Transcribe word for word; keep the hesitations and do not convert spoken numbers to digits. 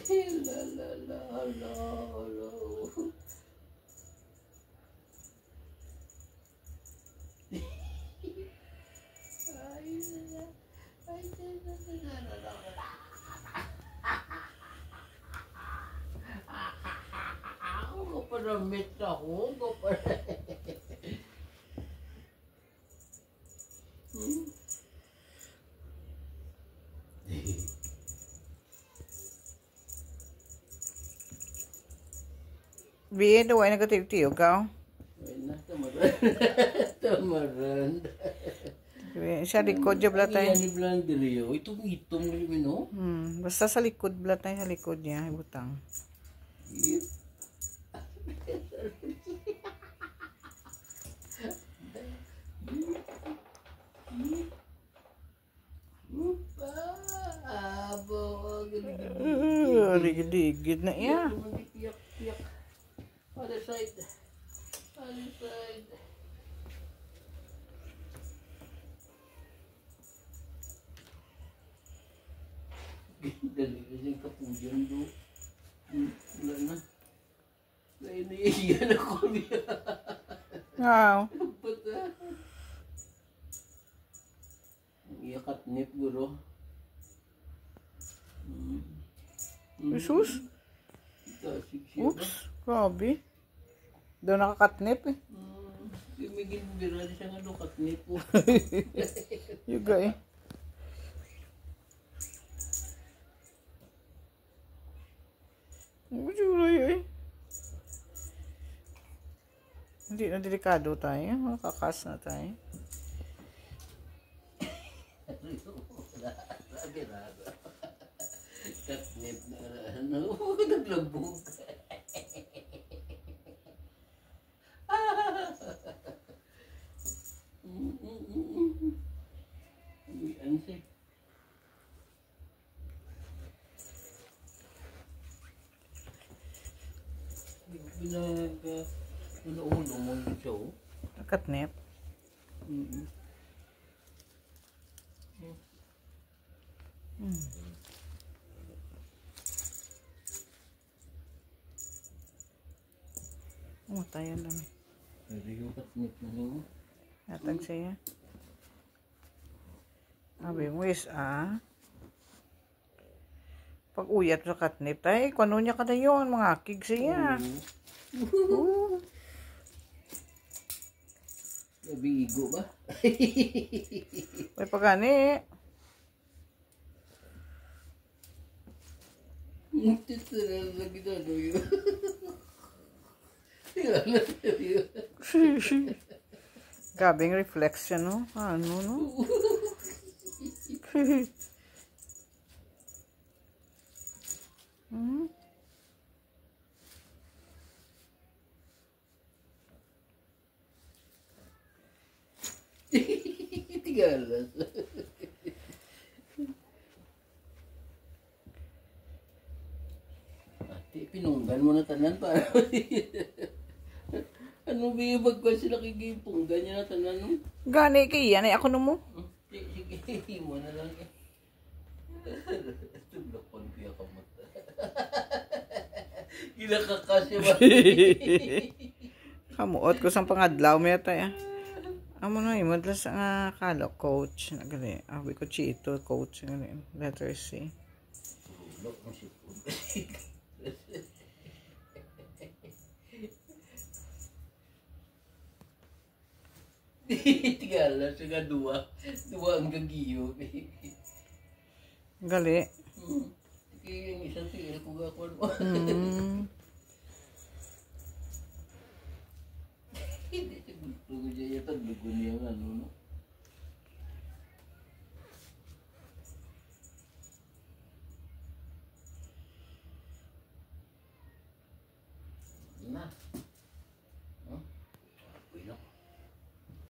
La la la la la. Ay, ay, ako pa na meet ako, ako pa na. Hmm? Bien, wala na katitiyo ka. Wala na, tamaran. Tamaran. Sa likod yung blat tayo. Ang iyan ni Blanderio, itong itong ngayon, no? Hmm, basta sa likod, blat tayo sa likod niya, butang. Yep. Ligid-ligid na iya. Other side. Other side. Dali kasi kapuyan do. Wala na. Kaya naiiyan ako niya. Wow. Pata. Iyakat nip guro. Jesus? Oops, grabe. Doon nakakatnip eh. Kimigin bira siya nga doon katnip po. Yuga eh. Ujulay eh. Hindi na delikado tayo. Makakas na tayo. Katnip na ano. Naglabog. Ano siya? Pinag... Ano-ulo mo yung show? Katnip. Mm-hmm. Hmm. Oh, tayo lang eh. Pero yung katnip na nyo. Natag siya. Sabi mo is ah. Pag uyat sa katnip tayo, kung ano niya kada yun, mga kig siya. Oo. Nabigo ba? May pagani. Titiral na ginano yun. Tingala yun. Gabing reflection, no? Ano, no? Hmm? Tingala. Ate, pinunggan mo na tanan para. Ano ba yung bagkwan sila kikipunggan niya na tanan no? Gani kaya na ako no mo. Sige, mo na lang eh. Tulakon kaya kamot. Ginakakasya ba? Kamuot ko sa pangadlaw may tayo. Amo na yung madlas nga kalo coach na gali. Abi ko chito coach gali. Letter C. Tulak mo si Tigala siya nga dua. Dua ang gagiyo. Gali. Hmm. Kaya yung isang tigil ko gakon mo. Hmm. Hindi siya gusto ko siya yata. Lugo niya nga ano no. Na.